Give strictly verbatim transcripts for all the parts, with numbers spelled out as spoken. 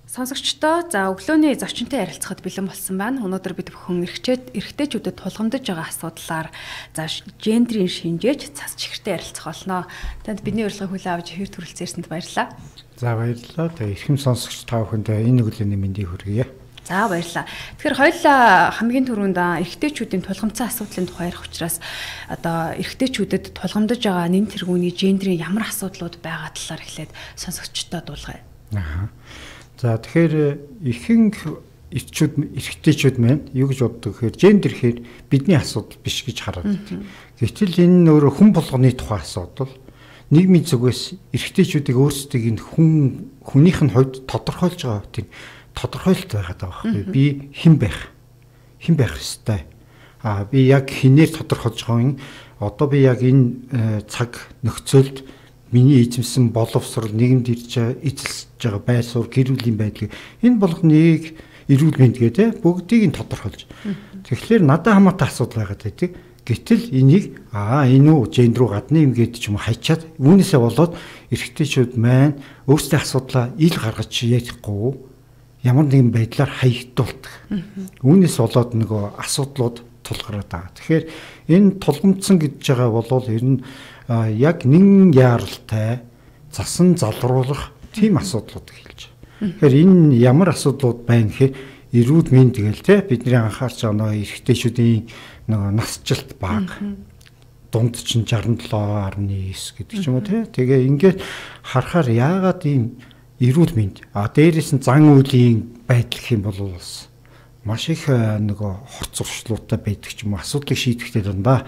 Сонсогчдоо за өглөөний зочинтой ярилцахад бэлэн болсон байна. Өнөөдөр бид бүхэн эрхчээд эрхтэйчүүдэд тулгамдж байгаа асуудлаар за гендрийн шинжээч цас чихэртэй ярилцах болно. Танд бидний урилгыг хүлээн авч хэр төрөлцөөсөнд баярлалаа. За баярлалаа. Тэгээ эрхэм сонсогч та бүхэндээ энэ өглөөний мэндийг хүргье. За баярлалаа. Тэгэхээр хоёулаа хамгийн түрүүнд эрхтэйчүүдийн тулгамдсан асуудлын тухай ярих учраас одоо эрхтэйчүүдэд тулгамдж байгаа нэн тэргүүний гендрийн ямар асуудлууд байгаа талаар эхлээд сонсогчдод дуулгая. Аа. За тэгэхээр ихэнх эрчүүд эрхтэйчүүд маань юу гэж боддог гэхээр гендер гэхээр бидний асуудал биш гэж хараад байдаг. Гэвч энэ нөр хүн болгоны тухай асуудал. Нийгмийн зүгээс эрхтэйчүүдийг өөрсдийг энэ хүн хүнийх нь хувьд тодорхойлж байгаа тийм тодорхойлт байгаад байгаа байхгүй. Би хэн байх? Хэн байх ёстой? Аа би яг хинээр тодорхойлж байгаа юм. Одоо би яг энэ цаг нөхцөлд миний эзэмсэн боловсрол нийгэмд ирж эзэлж байгаа байр суурь гэр бүлийн байдлыг энэ болгоныг эрүүл мэнд гэдэг бүгдийг нь тодорхойлж. Тэгэхээр надад хамаатай асуудал байгаад байдаг. Гэтэл энийг аа энэ үү гендер руу гадна юм гэдэг ч юм хайчаад үүнээсээ болоод эрэгтэйчүүд маань өөрсдийн асуудлаа ил гаргаж ярихгүй ямар нэгэн байдлаар хаягдуулдаг. Үүнээс болоод нөгөө асуудлууд тулгараад байгаа. Тэгэхээр энэ тулгамдсан гэж байгаа бол ер нь яг нэн яаралтай засан залруулах тийм асуудлууд эхэлж байна. Тэгэхээр энэ ямар асуудлууд байна гэхээр эрүүл мэнд тэгэл те бидний анхаарч байгаа нөө эрэгтэйчүүдийн нөгөө насжилт бага дунд чинь шестьдесят seven point nine гэдэг ч юм уу те. Тэгээ ингээд харахаар яагаад ийм эрүүл мэнд а дээрээс нь зан үйлийн байдал гэх юм бол бас маш их нөгөө хорц зуршлуудтай байдаг ч юм уу асуудлыг шийдэхдээ дандаа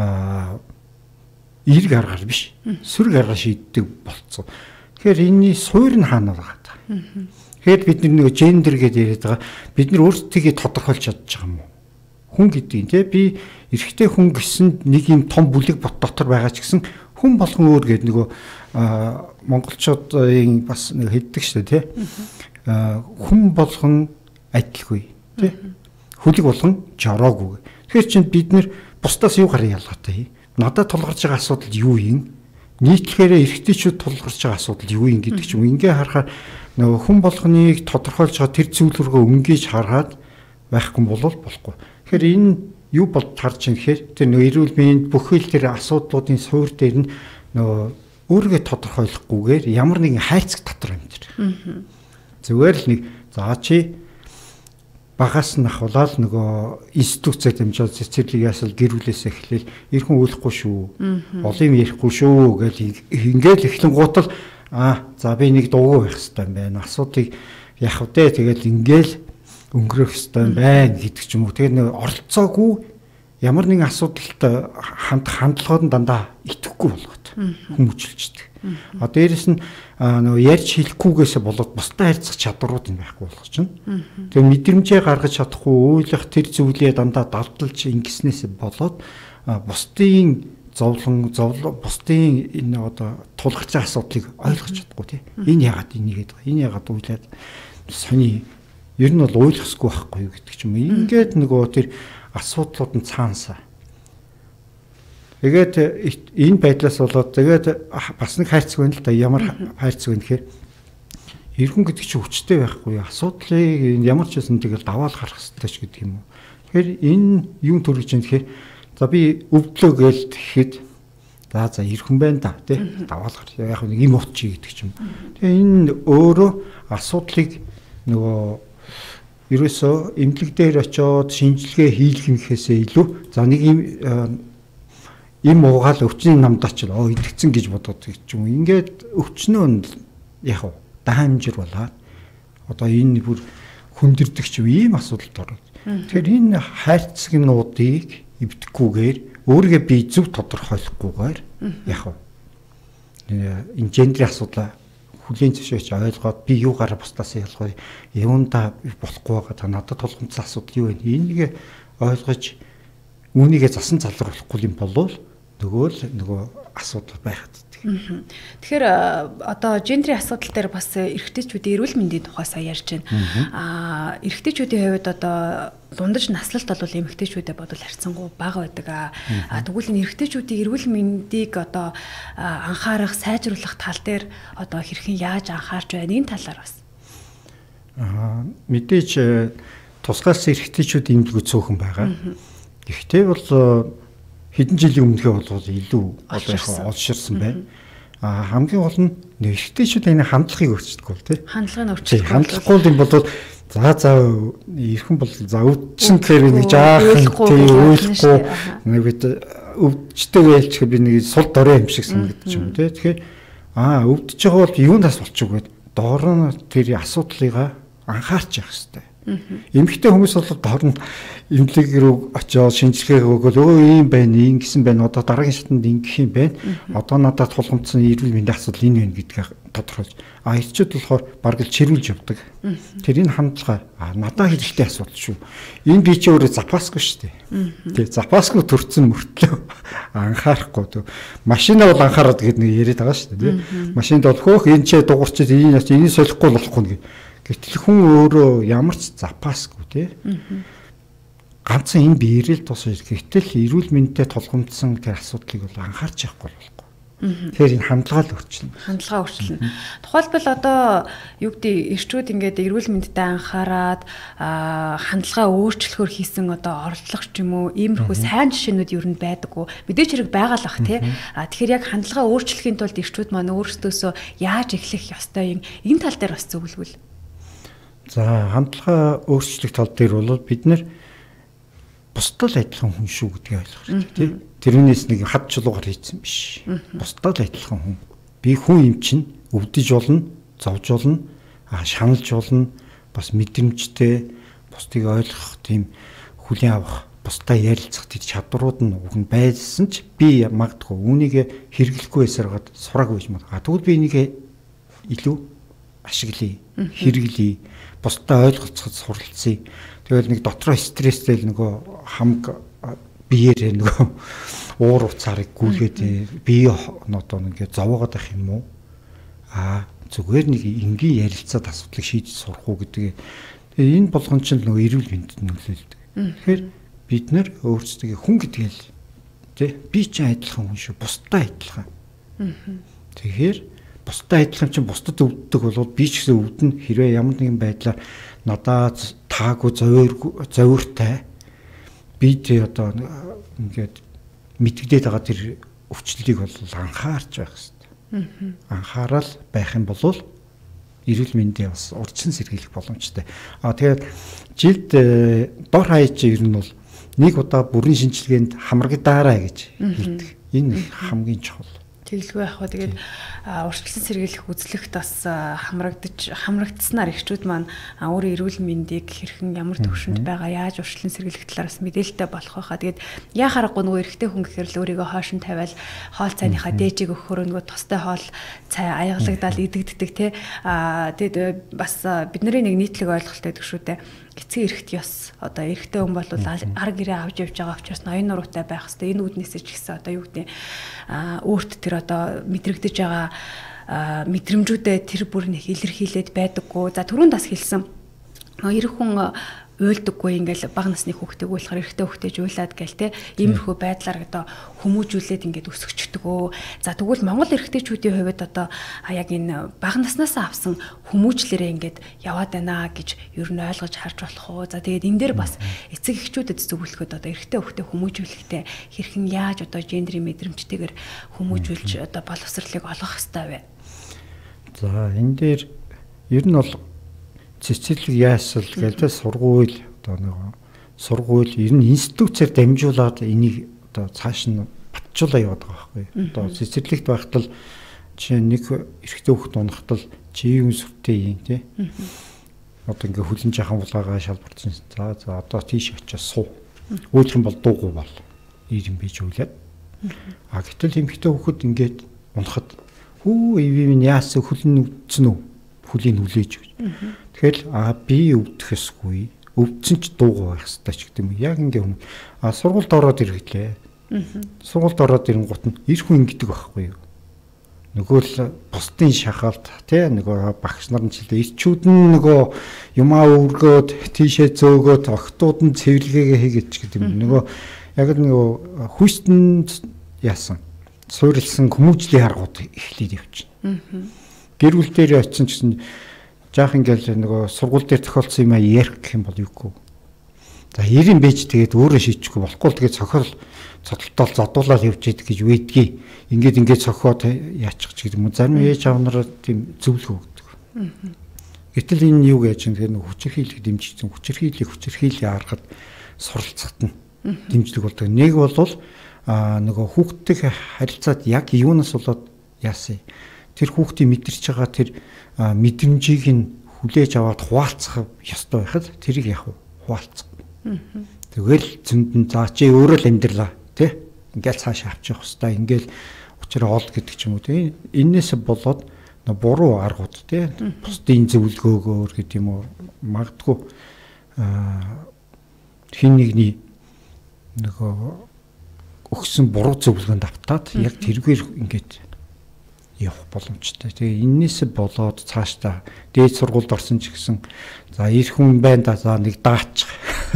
эрг аргаар биш сөрөг аргаар шийддэг болцсон. Тэгэхээр энэний суурь нь хаана байгаа та. Тэгэхээр бид нэг гендер гэдээ яриад байгаа. Бид нар өөрсдийгөө тодорхойлж чадж байгаа юм уу? Хүн гэдэг нь те би эрэгтэй хүн гэсэн нэг юм том бүлэг бот дотор байгаа ч гэсэн хүн болгон өөр гэдэг нөгөө монголчуудын бас нэг хэлдэг шүү дээ те. Хүн болгон адилгүй те. Хүлэг болгон жороогүй. Тэгэхээр чинь бид нар бусдаас юу гараа ялгаатай. Надад тулгарч байгаа асуудал юу юм? Нийтлэхээр эрэгтэйчүүд тулгарч байгаа асуудал юу юм гэдэг ч юм. Ингээ харахаар нөгөө хүн болгоныг тодорхойлж байгаа тэр зүйл рүүгээ өнгөж хараад байхгүй бол болохгүй. Тэгэхээр энэ юу бол тарж юм гэхээр тэр нөгөө эрүүл мэнд бүхэл тэр асуудлуудын суурь дээр нь нөгөө өөрийгөө тодорхойлохгүйгээр ямар нэгэн хайрцаг дотор амьдэр. Зүгээр л нэг за чи багаас нь ахуулаад нөгөө институцээр дамжуулаад цэцэрлэг ясал гэр бүлээсээ эхлээл эрхэн үйлэхгүй шүү. Олон юм ярихгүй шүү гэж ингээл эхлэн гутал аа за би нэг дуугүй байх хэрэгтэй юм байна. Асуудыг яах вэ? Тэгэл ингээл өнгөрөх хэрэгтэй юм байна гэдэг ч юм уу. Тэгээд нэг оролцоогүй ямар нэгэн асуудалд ханд хандлагууд нь дандаа итгэхгүй болгоод хүмүүжлждэг. А дээрэс нь нөгөө ярьж хэлэхгүйгээсээ болоод бусдад харьцах чадварууд нь байхгүй болгож байна. Тэгээ мэдрэмжээ гаргаж чадахгүй ойлгох тэр зүйлээ дандаа давталж ингэснээс болоод бусдын зовлон зовлон бусдын энэ одоо тулгарч байгаа асуудлыг ойлгож чадахгүй тий. Энэ ягаад энийгээд байгаа. Энэ ягаад үйлээд сони ер нь бол ойлгосгүй байхгүй юу гэдэг ч юм. Ингээд нөгөө тэр асуудлууд нь цаанасаа. Тэгээд энэ байдлаас болоод тэгээд бас нэг хайрцаг байна л да. Ямар хайрцаг вэ гэхээр эргэн гэдэг чинь хүчтэй байхгүй. Асуудлыг ямар ч байсан тэгэл даваал гарах хэрэгтэй ч гэдэг юм уу. Тэгэхээр энэ юм төрөж юм гэхээр за би өвдлөө гээл тэгэхэд за за эрхэн байна да тий. Даваал гар. Яг нэг юм утчи гэдэг ч юм. Тэгээ энэ өөрөө асуудлыг нөгөө ерөөсөө эмнэлэг дээр очиод шинжилгээ хийх юм гэхээсээ илүү за нэг юм им уугаал өвчний намд очил оо идэгцэн гэж бодоод ч юм. Ингээд өвчнөө нь яг даамжир болоод одоо энэ бүр хүндэрдэг ч юм ийм асуудалд орно. Тэгэхээр энэ хайрцагнуудыг эвдэхгүйгээр өөрийгөө би зөв тодорхойлохгүйгээр яг энэ гендрийн асуудлаа хүлийн зөвшөөрч ойлгоод би юу гараа бусдаас ялгаа юунда болохгүй байгаа та надад тулгамдсан асуудал юу вэ? Энийг ойлгож үүнийгээ засан залруулахгүй юм болов нөгөө л нөгөө асуудал байхад. Тэгэхээр одоо гендрийн асуудал дээр бас эрэгтэйчүүдийн эрүүл мэндийн тухай сая ярьж байна. Аа эрэгтэйчүүдийн хувьд одоо дундаж наслалт бол эмэгтэйчүүдэд бодвол харьцангуй бага байдаг. Аа тэгвэл энэ эрэгтэйчүүдийн эрүүл мэндийг одоо анхаарах, сайжруулах тал дээр одоо хэрхэн яаж анхаарч байна энэ талаар бас. Аа мэдээж тусгаас эрэгтэйчүүд имлэг цөөхөн байгаа. Гэхдээ бол хэдэн жилийн өмнөхөө бол илүү одоо яг олширсан байна. Аа хамгийн гол нь эрэгтэйчүүд энэ хандлагыг өөрчилдөг бол тий. Хандлагыг өөрчилдөг. Хандлагагүй юм бол за за эрхэн бол за өвчин гэхээр нэг жаахан тий үйлэхгүй нэг бид өвчтэй байлчих би нэг сул дорой юм шиг санагдаж юм тий. Тэгэхээр аа өвдөж байгаа бол юунаас болчих вэ? Доор нь тэр асуудлыг анхаарч явах хэрэгтэй. Эмэгтэй хүмүүс бол доор нь эмнэлэг рүү очиод шинжилгээ өгөөл өө ийм байна, ийм гэсэн байна. Одоо дараагийн шатанд ингэх юм байна. Одоо надад тулгамдсан эрүүл мэндийн асуудал энэ байна гэдгийг тодорхойлж. А эрчүүд болохоор бараг л чирүүлж явдаг. Тэр энэ хандлага а надад хэрэгтэй асуудал шүү. Энэ би чи өөрөө запасгүй шүү дээ. Тэгээ запасгүй төрцөн мөртлөө анхаарахгүй. Машина бол анхаарад гэдэг нэг яриад байгаа шүү дээ. Машинд бол хөөх энэ ч дуурчид энэ энэ солихгүй болохгүй нэг. Гэтэл хүн өөрөө ямар ч запасгүй тий. Ганцхан энэ биерэл тус гэтэл эрүүл мэндтэй тулгамдсан тэр асуудлыг бол анхаарч явахгүй болохгүй. Тэгэхээр энэ хандлагаа л өөрчилнө. Хандлагаа өөрчилнө. Тухайлбал одоо юу гэдэг эрчүүд ингээд эрүүл мэндэд анхаарад хандлагаа өөрчлөхөөр хийсэн одоо орлого ч юм уу иймэрхүү сайн жишээнүүд ер нь байдаггүй. Мэдээч хэрэг байгаа л бах тий. А тэгэхээр яг хандлагаа өөрчлөхийн тулд эрчүүд маань өөрсдөөсөө яаж эхлэх ёстой юм энэ тал дээр бас зөвлөвөл. За хандлага өөрчлөх тал дээр бол бид нэр бусдад адилхан хүн шүү гэдгийг ойлгох хэрэгтэй тийм. Тэрнээс нэг хад чулуугаар хийцэн биш. Бусдад адилхан хүн. Би хүн юм чинь өвдөж болно, зовж болно, а шаналж болно, бас мэдрэмжтэй, бусдыг ойлгох тийм хүлээн авах, бусдаа ярилцах тийм чадварууд нь уг нь байсан ч би магадгүй үүнийг хэрэглэхгүй байсараад сураагүй юм байна. А тэгвэл би энийг илүү ашиглая, хэрэглэе, бусдаа ойлголцоход суралцъя. Тэгэл нэг дотроо стресстэй л нөгөө хамг биеэрээ нөгөө уур уцаарыг гүйлгээд бие одоо ингээд зовоогоод байх юм уу? Аа зүгээр нэг энгийн ярилцаад асуудлыг шийдэж сурах уу гэдэг. Тэгээ энэ болгон ч нөгөө эрүүл мэндэд нөлөөлдөг. Тэгэхээр бид нэр өөрсдөө хүн гэдгээл тий би ч адилхан хүн шүү, бусдаа адилхан. Тэгэхээр бусдаа адилхан чинь бусдад өвддөг болоод би ч гэсэн өвдөн хэрвээ ямар нэгэн байдлаар надад таагүй зовиртай би тэ одоо ингээд мэдгдээд байгаа тэр өвчлөлийг бол анхаарч байх хэрэгтэй. Анхаарал байх юм бол эрүүл мэндийн бас урьдчилан сэргийлэх боломжтой. А тэгээд жилд дор хаяж ер нь бол нэг удаа бүрийн шинжилгээнд хамрагдаарай гэж хэлдэг. Энэ хамгийн чухал. Тэглгүй байх ба тэгээд урьдчилан сэргийлэх үзлэгт бас хамрагдаж хамрагдсанаар эхчүүд маань өөрийн эрүүл мэндийг хэрхэн ямар төвшөнд байгаа яаж урьдчилан сэргийлэх талаар бас мэдээлэлтэй болох байхаа. Тэгээд яа харахгүй нөгөө эрэгтэй хүн гэхээр л өөрийгөө хоошин тавиал хоол цайныхаа дээжийг өгөхөөр нөгөө тостой хоол цай аягалагдаал идэгддэг те. Аа тэгээд бас бидний нэг нийтлэг ойлголт байдаг шүү дээ. Эцэг эрэгт ёс одоо эрэгтэй хүн бол ар гэрээ авч явж байгаа учраас ноён нуруутай байх хэвээр энэ үүднээсээ ч гэсэн одоо юу гэдэг а өөрт тэр одоо мэдрэгдэж байгаа мэдрэмжүүдээ тэр бүр нэг илэрхийлээд байдаггүй. За түрүүнд бас хэлсэн эрэг хүн уйлдаггүй ингээл бага насны хүүхдтэй уулахаар эрэгтэй хүүхдтэй жуулаад гээл те иймэрхүү байдлаар одоо хүмүүжүүлээд ингээд өсгөчдөг өө. За тэгвэл Монгол эрэгтэйчүүдийн хувьд одоо яг энэ бага наснасаа авсан хүмүүжлэрээ ингээд яваад байна гэж ер нь ойлгож харж болох уу. За тэгээд энэ дээр бас эцэг эхчүүдэд зөвлөхөд одоо эрэгтэй хүүхдтэй хүмүүжүүлэхдээ хэрхэн яаж одоо гендрийн мэдрэмжтэйгээр хүмүүжүүлж одоо боловсролыг олгох хэрэгтэй вэ? За энэ дээр ер нь бол цэцэрлэг яасал гэдэг сургууль одоо нэг сургууль ер нь институцээр дамжуулаад энийг одоо цааш нь батжуулаа яваад байгаа байхгүй. Одоо цэцэрлэгт байхад л чи нэг эрэгтэй хүүхэд унахтал чи юм сүртэй юм тий. Одоо ингээ хөлн жахан булаагаа шалбарсан. За за одоо тийш очиж суу. Өөлх юм бол дуугүй бол ир юм бий жуулаад. А гэтэл эмэгтэй хүүхэд ингээд унахад хүү ивэн яасан хөлн үтсэн үү? Хүлийн хүлээж өгч. Тэгэхээр а би өвдөхгүй өвдсөн ч дуугаа байх хэрэгтэй ч гэдэг юм. Яг ингээ хүн а сургуульд ороод ирэхлээ. Сургуульд ороод ирэнгут нь ир хүн ингэдэг байхгүй юу? Нөгөө л бусдын шахалт тий нөгөө багш нар нь жилдээ ирчүүд нь нөгөө юмаа өргөөд тийшээ зөөгөөд огтуд нь цэвэрлэгээ хийгээд ч гэдэг юм. Нөгөө яг л нөгөө хүчтэнд яасан суурилсан хүмүүжлийн харгууд эхлээд явчихна. Гэр бүл дээр очисон гэсэн Жаах ингээл нөгөө сургууль дээр тохиолдсон юм а ярих гэх юм бол юугүй. За ярин бэж тэгээд өөрөө шийчихгүй болохгүй л тэгээд цохол цодлтол зодуулаад явж идэг гэж байдгийг. Ингээд ингээд цохоод яачих ч гэдэг юм. Зарим ээж аав нараа тийм зөвлөх өгдөг. Гэтэл энэ юу гэж чинь тэгээд хүчирхийлэх дэмжигдсэн хүчирхийлэх хүчирхийлээ аргад суралцахад нь дэмждэг болдог. Нэг бол а нөгөө хүүхдтэй харилцаад яг юунаас болоод яасан. Тэр хүүхдийн мэдэрч байгаа тэр мэдрэмжийг нь хүлээж аваад хуваалцах ёстой байхад тэрийг яг хуваалцах. Тэгэл зөндөн заа чи өөрөө л амьдралаа тий. Ингээл цааш авчих хэвээр ингээл учраа ол гэдэг ч юм уу тий. Энээс болоод буруу аргууд тий. Бусдын зөвлөгөөгөөр гэдэг юм уу магадгүй хин нэгний нөгөө өгсөн буруу зөвлөгөөнд автаад яг тэргээр ингээд явах боломжтой. Тэгээ энээс болоод цаашдаа дээд сургуульд орсон ч гэсэн за ирэх хүн байна да за нэг даачих.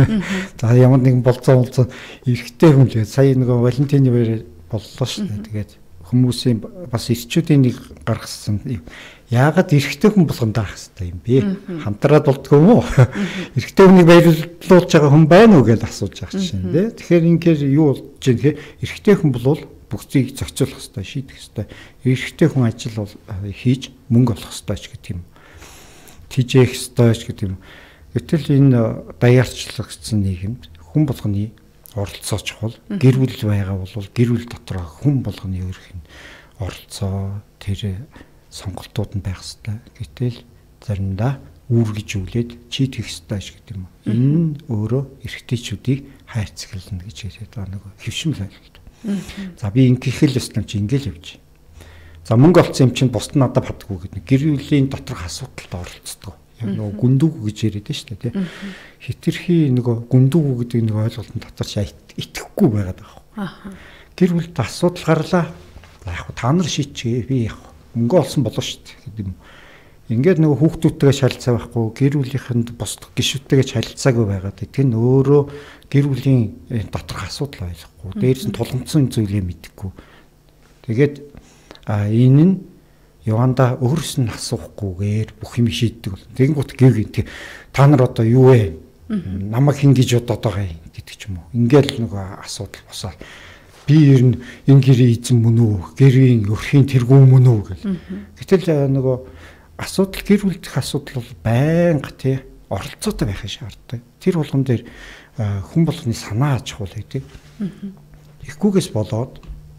За ямар нэгэн болцоо болцоо эрэхтэй хүн л сая нөгөө Валентины баяр боллоо шүү дээ. Тэгээд хүмүүсийн бас ирчүүдийн нэг гаргасан яагаад эрэхтэй хүн болгон даах хэрэгтэй юм бэ? Хамтраад болдгоо юм уу? Эрэхтэй хүнийг баярлуулж байгаа хүн байна уу гэж асууж байгаа чинь тий. Тэгэхээр ингээр юу болж юм гэхээр эрэхтэй хүн бол бүгдийг зохицуулах хэрэгтэй, шийдэх хэрэгтэй. Эрэхтэй хүн ажил бол хийж мөнгө олох хэрэгтэй ч гэдэг юм. Тижээх хэрэгтэй ч гэдэг юм. Гэтэл энэ даяарчлагдсан нийгэмд хүн болгоны оролцоо чухал. Гэр бүл байгаа бол гэр бүл дотор хүн болгоны өөрөх нь оролцоо тэр сонголтууд нь байх хэрэгтэй. Гэтэл заримдаа үүргэжүүлээд чийд хийх хэрэгтэй ч гэдэг юм. Энэ өөрөө эрэгтэйчүүдийг хайрцаглана гэж хэлээд байгаа нэг хөвшмөл ойлголт. За би ингэх л ёстой чи ингээл явж. За мөнгө олцсон юм чинь бусд нь надад падгүй гэдэг. Гэр бүлийн доторх асуудалд оролцдог. Яг нөгөө гүндүүг гэж яриад байна шүү дээ тий. Хитрхи нөгөө гүндүүг гэдэг нэг ойлголтын дотор ч итгэхгүй байгаад байгаа. Гэр бүлд асуудал гарлаа. Яг та нар шийдчихээ би яг мөнгө олсон болоо шүү дээ гэдэг юм. Ингээд нөгөө хүүхдүүдтэйгээ шалилцаа байхгүй гэр бүлийнхэнд бусд гишүүдтэйгээ шалилцаагүй байгаад тийм өөрөө гэр бүлийн доторх асуудал ойлгохгүй дээрс нь тулгамдсан зүйлээ мэдхгүй. Тэгээд а энэ нь яванда өөрөөс нь асуухгүйгээр бүх юм шийддэг бол. Тэгэнгუთ гів гин та нар одоо юу вэ? Намайг хин гэж бодоод байгаа юм гэдэг ч юм уу. Ингээл нөгөө асуудал босоо. Би ер нь энэ гэрийн эзэн мөн үү? Гэрийн өрхийн тэргүүн мөн үү гэл. Гэтэл нөгөө асуудал гэр бүлдэх асуудал бол байнга тий оролцоотой байх шаарддаг. Тэр болгон дээр хүн болгоны санаа аж ахуй байдаг. Ихгүйгээс болоод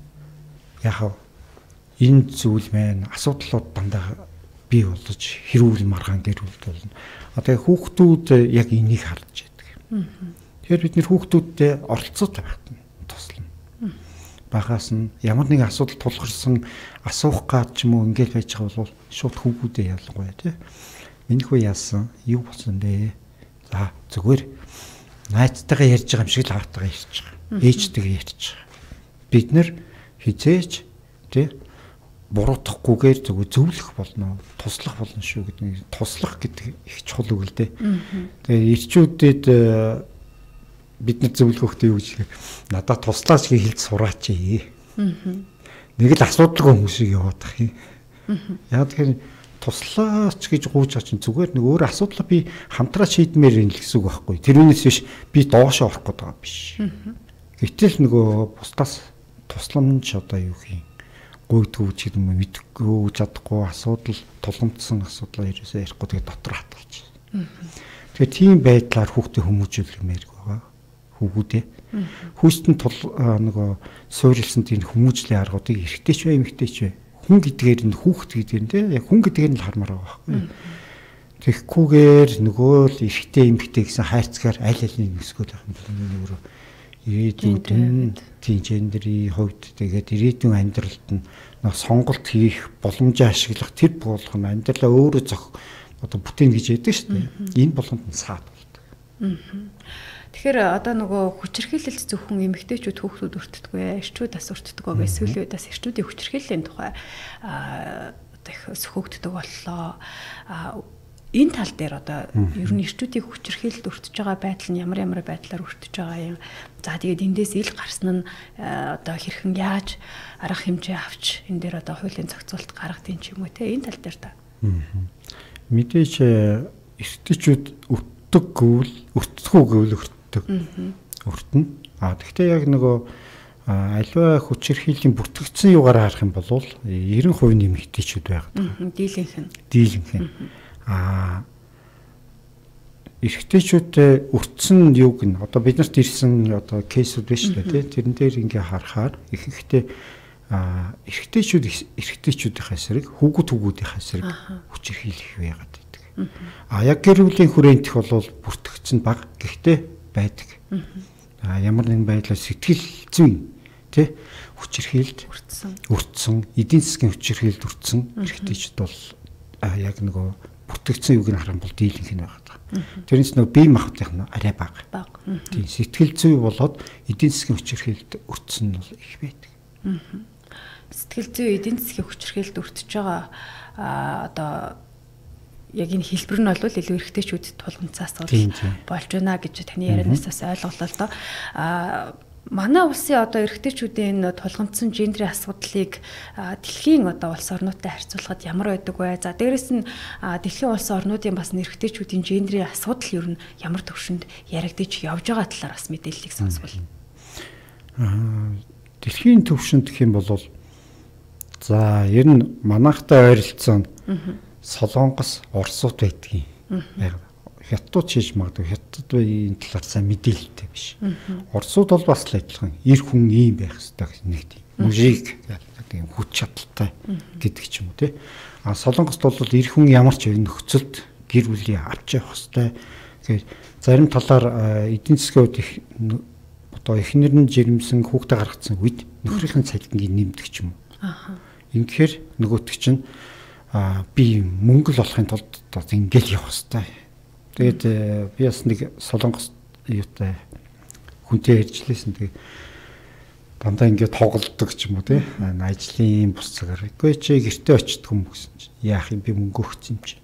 яхав энэ зүйл маань асуудлууд дандаа бий болж хэрүүл маргаан гэр бүлд болно. Одоо хүүхдүүд яг энийг харж байдаг. Тэгэхээр бид нэр хүүхдүүдтэй оролцоотой байх нь туслана. Багаас нь ямар нэгэн асуудал тулгарсан асуух гад ч юм уу ингээл байж байгаа бол шууд хүүхдүүдээ ялангуяа тий. Миний хүү яасан? Юу болсон бэ? За зүгээр найзтайгаа ярьж байгаа юм шиг л хаатайгаа ярьж байгаа. Ээжтэйгээ ярьж байгаа. Бид нэр хизээч тий буруутахгүйгээр зөв зөвлөх болно, туслах болно шүү гэдэг. Туслах гэдэг их чухал үг л дээ. Тэгээ ирчүүдэд бид нар зөвлөхөхдөө юу гэж надад туслаач гэж хэлж сураач ээ. Нэг л асуудалгүй хүмүүсийг яваад ах юм. Яг тэгэхээр туслаач гэж гуйж байгаа чинь зүгээр нэг өөр асуудал би хамтраа шийдмээр юм л гэсэн үг байхгүй. Тэрүүнээс биш би доошоо орох гээд байгаа биш. Гэтэл нөгөө бусдаас тусламж одоо юу юм гуйдгүй ч юм уу мэдгүй чадахгүй асуудал тулгамдсан асуудал ерөөсөө ярихгүй тэгээ дотор хатгалж. Тэгэхээр тийм байдлаар хүүхдээ хүмүүжүүлмээр байгаа. Хүүгүүдээ. Хүүстэн тул нөгөө суурилсан тийм хүмүүжлийн аргуудыг эргэжтэй ч бай эмэгтэй ч бай. Хүн гэдгээр нь хүүхд гэдгээр нь тийм яг хүн гэдгээр нь л хармаар байгаа байхгүй. Тэгэхгүйгээр нөгөө л эргэжтэй эмэгтэй гэсэн хайрцгаар аль алийг өсгөх байх юм бол нөгөө ирээдүйн тийм гендерийн хувьд тэгээд ирээдүйн амьдралд нь сонголт хийх боломжоо ашиглах тэр болгоно амьдралаа өөрөө зөх одоо бүтээн гэж яддаг шүү дээ. Энэ болгонд нь саад болдог. Тэгэхээр одоо нөгөө хүчирхийлэлт зөвхөн эмэгтэйчүүд хүүхдүүд өртдөггүй, эрчүүд бас өртдөггүй гэж сүүлийн үед бас эрчүүдийн хүчирхийллийн тухай одоо их сөхөгддөг боллоо. Энэ тал дээр одоо ер нь эрчүүдийн хүчирхийлэлд өртөж байгаа байдал нь ямар ямар байдлаар өртөж байгаа юм. За тэгээд эндээс ил гарсан нь одоо хэрхэн яаж арга хэмжээ авч энэ дээр одоо хуулийн зохицуулалт гаргадığın ч юм уу те энэ тал дээр та. Мэдээж эрэгтэйчүүд өртдөг гэвэл өртдөггүй гэвэл өртдөг. Өртнө. А тэгвэл яг нөгөө аливаа хүч хэрхийллийн бүртгэгдсэн югаар харах юм бол ninety percent нэмэгтэйчүүд байгаад байна. Дийлэнх нь. Дийлэнх нь. А эрэгтэйчүүд өртсөн юуг нь одоо бид нарт ирсэн одоо кейсүүд биш үү тий тэрэн дээр ингээ харахаар их ихтэй эрэгтэйчүүд эрэгтэйчүүдийн эсрэг хүүгүүд хүүгүүдийн эсрэг хүч хэрхийлэх байгаад байдаг. А яг гэр бүлийн хүрээнтэх бол бүртгэгдсэн баг гэхдээ байдаг. А ямар нэгэн байдлаар сэтгэл зүйн тий хүч хэрхийлд өртсөн өртсөн эдийн засгийн хүч хэрхийлд өртсөн эрэгтэйчүүд бол яг нөгөө бүртгэгдсэн юуг нь харах бол дийлэнх нь байгаа. Тэрнээс нөгөө бие махбодынх нь арай бага. Тийм сэтгэл зүй болоод эдийн засгийн хүч хэрхийлд өртсөн нь бол их байдаг. Сэтгэл зүй эдийн засгийн хүч хэрхийлд өртөж байгаа одоо яг энэ хэлбэр нь бол илүү эрэгтэйчүүдэд тулгамдсан асуудал болж байна гэж таны ярианаас бас ойлголоо л доо. А манай улсын одоо эрэгтэйчүүдийн тулгамдсан гендрийн асуудлыг дэлхийн одоо улс орнуудтай харьцуулахад ямар байдаг вэ? За дээрэс нь дэлхийн улс орнуудын бас эрэгтэйчүүдийн гендрийн асуудал ер нь ямар төвшөнд яригдж явж байгаа талаар бас мэдээллийг сонсвол. Аа дэлхийн төвшөнд гэх юм бол за ер нь манайхтай ойролцоо Солонгос, Оросууд байдгийг байна. Хятадууд хийж магадгүй хятадын талаар сайн мэдээлэлтэй биш. Оросууд бол бас л адилхан эр хүн ийм байх хэрэгтэй гэж нэг тийм мужик гэдэг хүч чадалтай гэдэг ч юм уу те. А Солонгост бол эр хүн ямар ч нөхцөлд гэр бүлийг авч явах хэрэгтэй. Тэгэхээр зарим талаар эдийн засгийн хувьд их одоо эхнэр нь жирэмсэн хүүхдээ гаргацсан үед нөхрийн цалингийн нэмдэг ч юм уу. Аа. Ингэхээр нөгөөтг чинь а би мөнгө л болохын тулд одоо ингээл явах хэрэгтэй. Тэгээд би бас нэг Солонгос юутай хүнтэй ярьжлээсэн. Тэгээд дандаа ингээд тоглолдог ч юм уу те. Ажлын бус цагаар. Үгүй чи гэртээ очдөг юм гэсэн чинь яах юм би мөнгө өгсөн юм чи.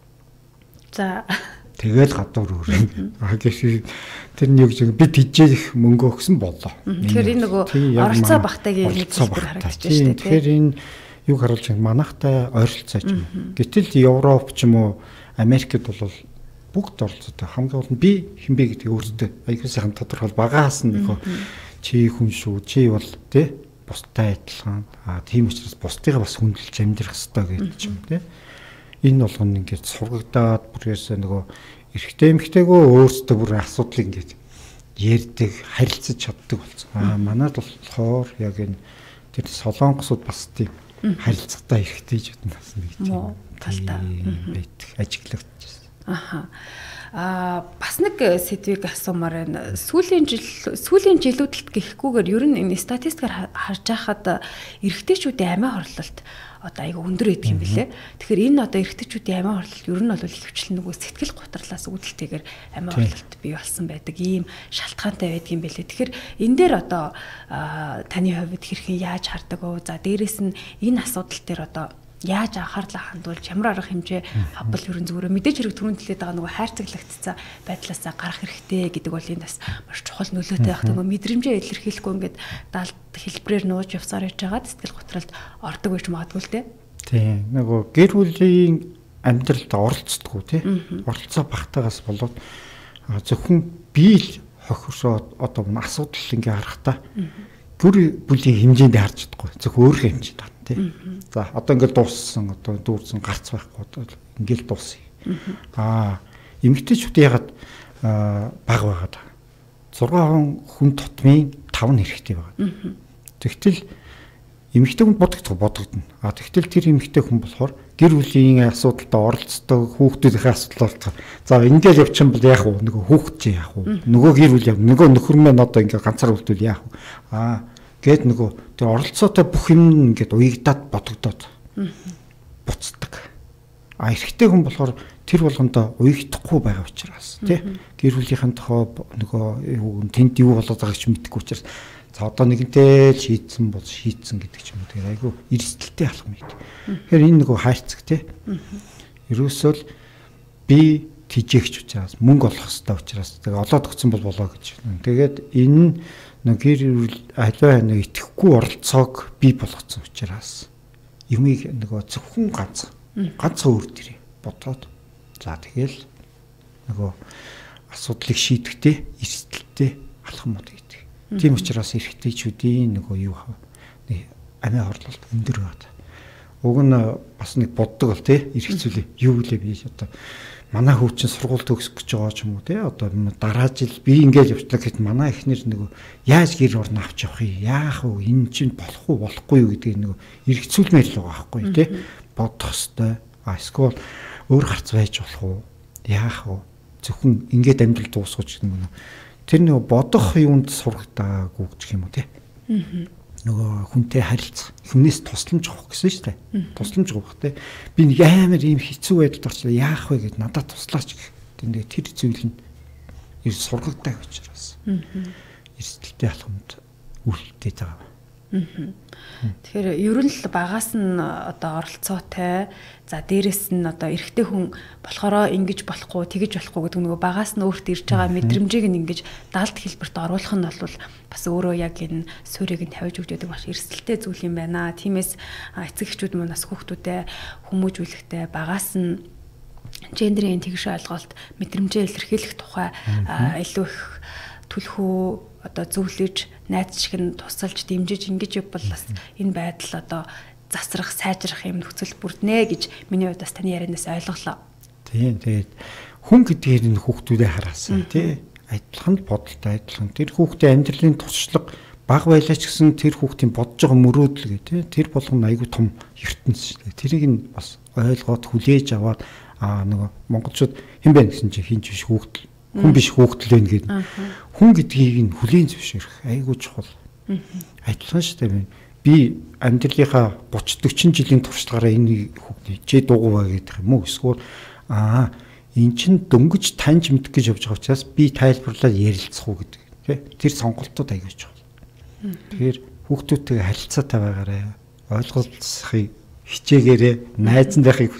За тэгэл гадуур өрөө. Аа гэши тэр нь юу гэж би тийжээх мөнгө өгсөн болоо. Тэгэхээр энэ нөгөө оролцоо багтаагийн нэг хэлбэр харагдаж байна шүү дээ. Тэгэхээр энэ юг харуулж байгаа манайхтай ойролцоо ч юм. Гэтэл Европ ч юм уу Америкт бол бүгд оролцоотой. Хамгийн гол нь би хинбэ гэдэг өөртөө аягүй сайхан тодорхойл багаас нь нөгөө чи хүн шүү чи бол тий бустай адилхан. Аа тийм учраас бусдыгаа бас хүндэлж амьдрах хэрэгтэй гэдэг ч юм тий. Энэ болгоно ингээд сургагдаад бүрээсээ нөгөө эрэгтэй эмэгтэйгөө өөрсдөө бүр асуудлыг ингээд ярьдаг, харилцаж чаддаг болсон. Аа манайд болохоор яг энэ тэр Солонгосууд бас тийм харилцагтай эрэгтэйчүүд нь бас нэг тийм талтай байдаг ажиглагдчихсан. Аха. Аа бас нэг сэдвийг асуумаар байна. Сүүлийн жил сүүлийн жилүүдэд гэхгүйгээр ер нь энэ статистикаар харж байхад эрэгтэйчүүдийн амиа хорлолт одоо айгүй өндөр байдаг юм билэ. Тэгэхээр энэ одоо эрэгтэйчүүдийн амиа хорлолт ер нь бол их хвчлэн нөгөө сэтгэл готрлаас үүдэлтэйгээр амиа хорлолт бий болсон байдаг. Ийм шалтгаантай байдаг юм билэ. Тэгэхээр энэ дээр одоо таны хувьд хэрхэн яаж хардаг вэ? За дээрэс нь энэ асуудал дээр одоо яаж анхаарлаа хандуулж ямар арга хэмжээ авбал ерөн зүгээр мэдээж хэрэг түрүүнд хэлээд байгаа нөгөө хайрцаглагдсан байдлаасаа гарах хэрэгтэй гэдэг бол энэ бас маш чухал нөлөөтэй байх. Нөгөө мэдрэмжээ илэрхийлэхгүй ингээд даалт хэлбрээр нууж явсаар яж хагаад сэтгэл готролд ордог байж магадгүй л дээ. Тийм. Нөгөө гэр бүлийн амьдралд оролцдоггүй тий. Оролцоо багтаагаас болоод зөвхөн бие л хохирсоо одоо асуудал ингээ харахтаа гэр бүлийн хэмжээнд харж чадахгүй. Зөвхөн өөрийнхөө хэмжээнд харна тий. За одоо ингээл дууссан одоо дүүрсэн гарц байхгүй одоо ингээл дуусъя. Аа эмэгтэйчүүд ягаад баг байгаад зургаан хүн тутмын тав нь хэрэгтэй байгаа. Тэгтэл эмэгтэй хүн бодогдох бодогдно. А тэгтэл тэр эмэгтэй хүн болохоор гэр бүлийн асуудалд оролцдог хүүхдүүдийн асуудал. За ингээл явчихсан бол яах вэ? Нөгөө хүүхд чи яах вэ? Нөгөө гэр бүл яах вэ? Нөгөө нөхөр маань одоо ингээ ганцаар үлдвэл яах вэ? Аа гээд нөгөө тэр оролцоотой бүх юм ингээд уягдаад бодогдоод буцдаг. А эрэгтэй хүн болохоор тэр болгондоо уягдахгүй байгаа учраас тий гэр бүлийнхэн тохоо нөгөө тэнд юу болоод байгааг ч мэдэхгүй учраас за одоо нэгэнтэй л шийдсэн бол шийдсэн гэдэг ч юм уу. Тэр айгүй эрсдэлтэй алхам юм. Тэгэхээр энэ нөгөө хайрцаг тий. Ерөөсөө л би тижээгч учраас мөнгө олох хэрэгтэй учраас тэгээ олоод өгсөн бол болоо гэж. Тэгээд энэ нэг гэр бүл аливаа нэг итгэхгүй оролцоог бий болгоцсон учраас юмыг нөгөө зөвхөн ганц ганц өөр дэрээ бодоод За тэгэл нөгөө асуудлыг шийдэхдээ эрсдэлтэй алхам мод гэдэг. Тийм учраас эрэгтэйчүүдийн нөгөө юу нэг амиа хорлолт өндөр байна. Уг нь бас нэг боддог бол тий эргэцүүлээ юу гэлээ би одоо манай хүү чинь сургууль төгсөх гэж байгаа ч юм уу тий одоо дараа жил би ингээд явчлаа гэхэд манай эхнэр нөгөө яаж гэр орно авч явах юм яах вэ энэ чинь болох уу болохгүй юу гэдгийг нөгөө эргэцүүлмээр л байгаа байхгүй тий бодох хэвээр а эсвэл өөр гарц байж болох уу яах вэ зөвхөн ингээд амьдрал дуусгаж гэх юм уу тэр нөгөө бодох юунд сургадаагүй гэх юм уу тий нөгөө хүнтэй харилцах хүнээс тусламж авах гэсэн шүү дээ. Тусламж авах те. Би нэг амар ийм хэцүү байдалд орчлоо яах вэ гэд надад туслаач гэх. Тэгээ тэр зүйл нь ер сургагдаг учраас. Эрсдэлтэй алхамд үлдээд байгаа. Тэгэхээр ер нь л багаас нь одоо оролцоотой за дээрэс нь одоо эрэгтэй хүн болохоро ингэж болохгүй тэгэж болохгүй гэдэг нөгөө багаас нь өөртөө ирж байгаа мэдрэмжийг нь ингэж даалт хэлбэрт оруулах нь бол бас өөрөө яг энэ суурийг нь тавьж өгч байдаг маш эрсдэлтэй зүйл юм байна. Тиймээс эцэг эхчүүд мөн бас хүүхдүүдэд хүмүүжүүлэхдээ багаас нь гендерийн тэгш ойлголт мэдрэмжээ илэрхийлэх тухай илүү их түлхүү одоо зөвлөж найз шиг нь тусалж дэмжиж ингэж явбал бас энэ байдал одоо засрах сайжрах юм нөхцөл бүрднэ гэж миний хувьд бас таны ярианаас ойлголоо. Тийм тэгээд хүн гэдгээр нь хүүхдүүдэд хараасан тий адилхан бодолтой адилхан тэр хүүхдийн амьдралын туршлага бага байлаа ч гэсэн тэр хүүхдийн бодож байгаа мөрөөдөл гэ тий тэр болгоно айгүй том ертөнц шүү дээ. Тэрийг нь бас ойлгоод хүлээж аваад аа нөгөө монголчууд хэн бэ гэсэн чинь хин ч биш хүүхдэл хүн биш хүүхдэл байна гэдэг. Хүн гэдгийг нь хүлээн зөвшөөрөх айгүй чухал. Адилхан шүү дээ. Би амьдралынхаа гуч дөрвөн жилийн туршлагаараа энэ хүүхдийг чи дугуй бай гэдэг юм уу? Эсвэл аа эн чин дөнгөж таньж мэдэх гэж явж байгаа учраас би тайлбарлаад ярилцах уу гэдэг. Тэ? Тэр сонголтууд айгүй чухал. Тэгэхээр хүүхдүүдтэй харилцаатай байгаарай. Ойлголцохыг хичээгээрээ, найзан байхыг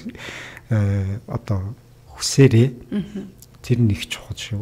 одоо хүсээрээ. Тэр нэг чухал шүү.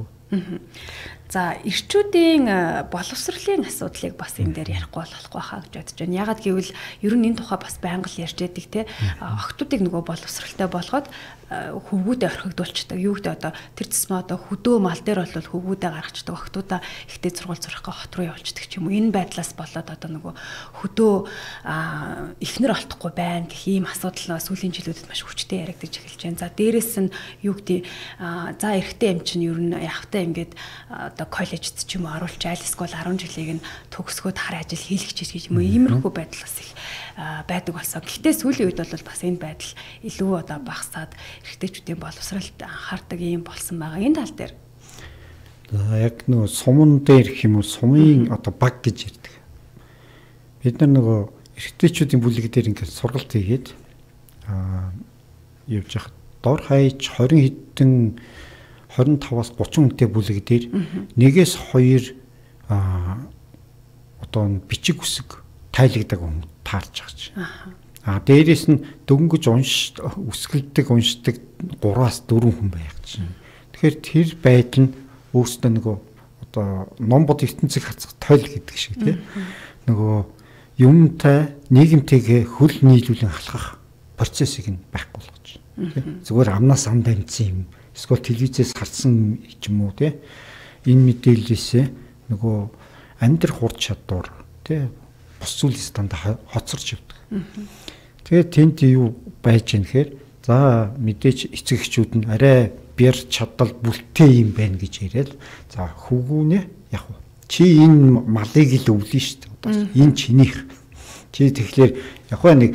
За эрчүүдийн боловсролын асуудлыг бас энэ дээр ярихгүй болохгүй хаа гэж бодож байна. Ягаад гэвэл ер нь энэ тухай бас байнга л ярьж байдаг те. Охтуудыг нөгөө боловсролтой болгоод хөвгүүдээ орхигдуулцдаг. Юу гэдэг одоо тэр цэсмээ одоо хөдөө мал дээр бол хөвгүүдээ гаргацдаг. Охтуудаа ихтэй сургууль сурахгаа хот руу явуулцдаг ч юм уу. Энэ байдлаас болоод одоо нөгөө хөдөө эхнэр олдохгүй байна гэх ийм асуудал сүүлийн жилүүдэд маш хүчтэй яригдаж эхэлж байна. За дээрэс нь юу гэдэг за эрэгтэй юм чинь ер нь явахтаа ингээд одоо коллежд ч юм уу оруулж айл эсвэл арван жилийг нь төгсгөөд хар ажил хийлгэж гэж юм уу. Иймэрхүү байдал бас их байдаг болсон. Гэхдээ сүүлийн үед бол бас энэ байдал илүү одоо багасаад эрэгтэйчүүдийн боловсролд анхаардаг юм болсон байгаа. Энэ тал дээр. За яг нөгөө суман дээр гэх юм уу сумын одоо баг гэж ярьдаг. Бид нар нөгөө эрэгтэйчүүдийн бүлэг дээр ингээд сургалт хийгээд аа явж хахад дор хаяж двадцать хэдэн двадцать таваас гучин хүнтэй бүлэг дээр нэгээс хоёр аа одоо бичиг үсэг тайлгдаг хүн таарч байгаа чинь. Аа дээрээс нь дөнгөж унш үсгэлдэг уншдаг гураас дөрвөн хүн байх чинь. Тэгэхээр тэр байдал нь өөрсдөө нөгөө одоо ном бод ертөнцийг хацах тойл гэдэг шиг тийм. Нөгөө юмтай нийгэмтэйгээ хөл нийлүүлэн халахах процессыг нь байхгүй болгож байна. Зүгээр амнаас ам дамжсан юм эсвэл телевизээс харсан ч юм уу те энэ мэдээллээсээ нөгөө амьдрах хур чадвар те бус зүйлс дандаа хоцорч явдаг. Тэгээд тэнд юу байж гэнэ гэхээр за мэдээж эцэг эхчүүд нь арай бэр чадал бүлтэй юм байна гэж яриад за хөвгүүнээ яг уу чи энэ малыг л өвлөн шүү дээ. Одоо энэ чинийх чи тэгэхээр яг нэг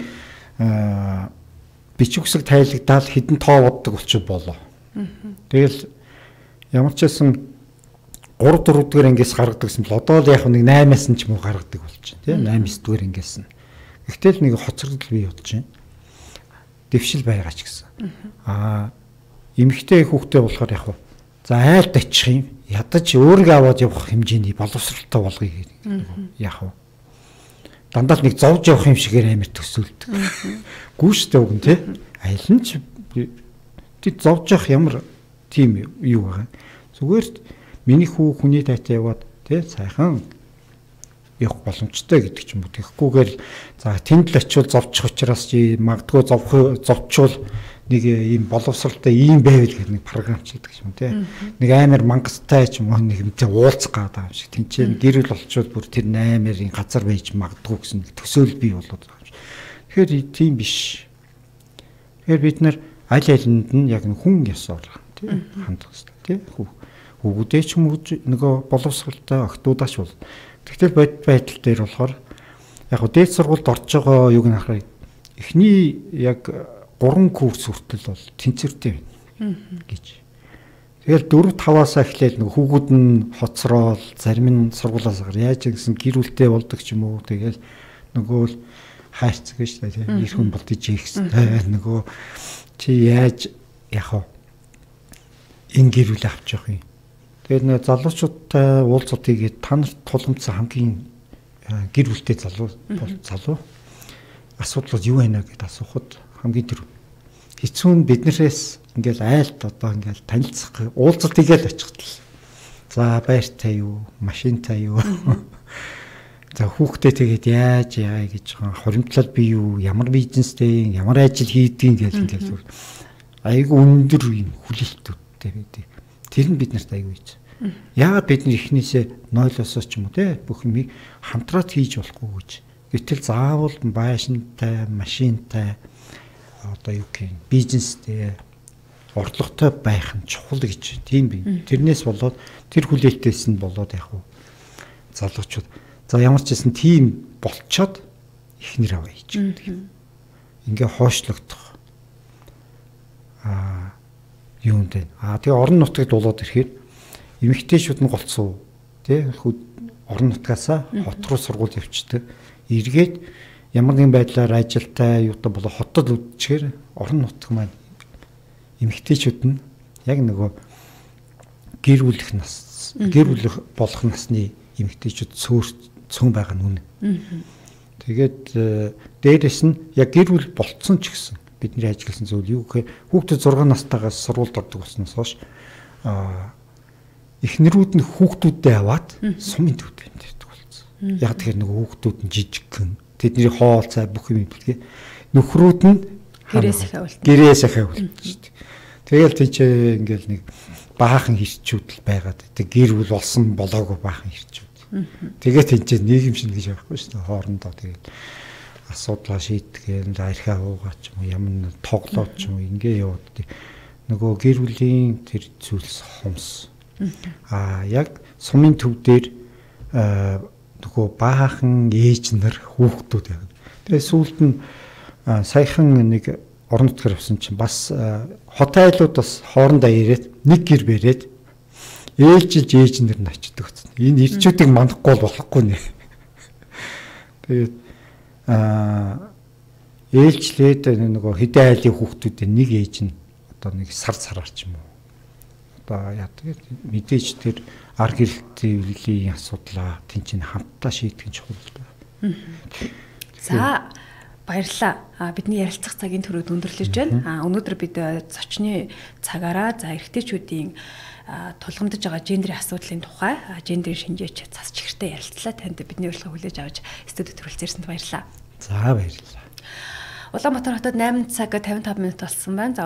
бичиг үсэг тайлгдаал хідэн тоо боддог болчих болоо. Тэгэл ямар ч байсан три дөрөв дэх ангиас гаргадаг гэсэн бол одоо л яг нэг наймаас нь ч муу гаргадаг болж байна тийм наймаас дэх ангиас нь. Гэхдээ л нэг хоцрогдол бий бодож байна. Дэвшил байгаа ч гэсэн. Аа эмэгтэй хүүхдээ болохоор яг за айлд очих юм ядаж өөрийгөө аваад явах хэмжээний боловсралтай болгоё гэдэг. Яг уу. Дандаа л нэг зовж явах юм шигээр амар төсөөлдөг. Гүүштэй үг нь тий. Айл нь ч тий зовж явах ямар тийм юу байгаа. Зүгээр миний хүү хүний тайтай яваад тий сайхан явах боломжтой гэдэг ч юм уу. Тэгэхгүйгээр за тэнд л очивол зовчих учраас чи магадгүй зовх зовчвол нэг ийм боловсралтай ийм байвал гэх нэг програмчилдаг юм тий. Нэг амар мангастай ч юм уу нэг юмтэй уулзах гэдэг юм шиг. Тинчээ гэрэл олчвол бүр тэр наймарын газар байж магадгүй гэсэн төсөөл бий болоод байгаа юм шиг. Тэгэхээр тийм биш. Тэгэхээр бид нар аль алинд нь яг хүн ёсоор тий хандах хэрэгтэй тий. Хүүгүүдээ ч юм уу нөгөө боловсралтай охтуудаач бол. Тэгтэл бод байдал дээр болохоор яг гоо дээд сургуульд орж байгаа юуг нь харахад эхний яг гурван курс хүртэл бол тэнцвэртэй байна гэж. Тэгэл дөрөв таваас эхлээл нөгөө хүүгүүд нь хоцроод зарим нь сургуулаас гар яаж гэсэн гэр бүлтэй болдог ч юм уу. Тэгэл нөгөө л хайрцаг гэж тий их хүн болдож ийхстэй нөгөө чи яаж яг энэ гэр бүл авч явах юм. Тэгээд нэ залуучуудтай уулзалт хийгээд та нарт тулгамдсан хамгийн гэр бүлтэй залуу бол залуу асуудал юу байна гэдээ асуухад хамгийн түрүү хэцүү нь биднээс ингээл айлт одоо ингээл танилцах уулзалт хийгээл очихд л за байртай юу машинтай юу за хүүхдээ тэгээд яаж яа гэж байгаа хоримтлал би юу ямар бизнестэй ямар ажил хийдгийг ингээл ингээл айгу өндөр юм хүлээлтүүдтэй байдаг. Тэр нь бид нарт айгу ийж. Яагаад бид нар эхнээсээ нойлосоо ч юм уу те бүх юмыг хамтраад хийж болохгүй гэж. Гэтэл заавал байшинтай, машинтай одоо юу гэх юм бизнестэй орлоготой байх нь чухал гэж тийм бий. Тэрнээс болоод тэр хүлээлтээс нь болоод яг уу залуучууд за ямар ч гэсэн тийм болцоод ихнэр аваа хийж гэдэг. Ингээ хойшлогдох аа юунд вэ? Аа тэгээ орон нутагт болоод ирэхэд эмэгтэйчүүд нь голцоо тий орон нутгаасаа хот руу сургууль явчихдаг. Эргээд ямар нэгэн байдлаар ажилтай юутай болоо хотод үдчихээр орон нутаг маань эмэгтэйчүүд нь яг нөгөө гэр бүлэх нас гэр бүлэх болох насны эмэгтэйчүүд цөөн байгаа нь үнэ. Тэгээд дээрэс нь яг гэр бүл болцсон ч гэсэн бидний ажигласан зүйл юу гэхээр хүүхдүүд зургаан настайгаас сургуульд ордог болсноос хойш аа эхнэрүүд нь хүүхдүүдээ аваад сумын төвд байдаг болсон. Яг тэгэхээр нөгөө хүүхдүүд нь жижиг гэн тэдний хоол цай бүх юм бэлгээ нөхрүүд нь гэрээс их авалт. Гэрээс их авалт шүү дээ. Тэгэл тийчээ ингээл нэг баахан хэрчүүд л байгаад тэг гэр бүл болсон болоогүй баахан хэрчүүд. Тэгээд тийчээ нийгэм шин гэж байхгүй шүү дээ. Хоорондоо тэгээд асуудлаа шийдгээл архиа уугаа ч юм уу ямар тоглоод ч юм уу ингээ яваад нөгөө гэр бүлийн тэр зүйлс хомс. Аа яг сумын төв дээр нөгөө баахан ээж нар хүүхдүүд яг. Тэгээ сүүлд нь саяхан нэг орон нутгаар авсан чинь бас хот айлууд бас хоорондоо ирээд нэг гэр бэрээд ээлжилж ээж нар нь очдөг гэсэн. Энэ ирчүүдийг мандахгүй болохгүй нэ. Тэгээд аа ээлжлээд нөгөө хэдэн айлын хүүхдүүдээ нэг ээж нь одоо нэг сар сараар ч юм уу яадаг мэдээж тэр ар гэрэлтийн асуудлаа тэнцэн хамтдаа шийдэх нь чухал байна. За баярлалаа. Бидний ярилцах цагийн төрөд өндөрлөж байна. Өнөөдөр бид зочны цагаараа за эрэгтэйчүүдийн тулгамдж байгаа гендерийн асуудлын тухай гендерийн шинжээч цас чихэртэй ярилцлаа. Танд бидний урилга хүлээж авч студид төрүүлсэнд баярлалаа. За баярлалаа. Улаанбаатар хотод найман цаг тавин таван минут болсон байна.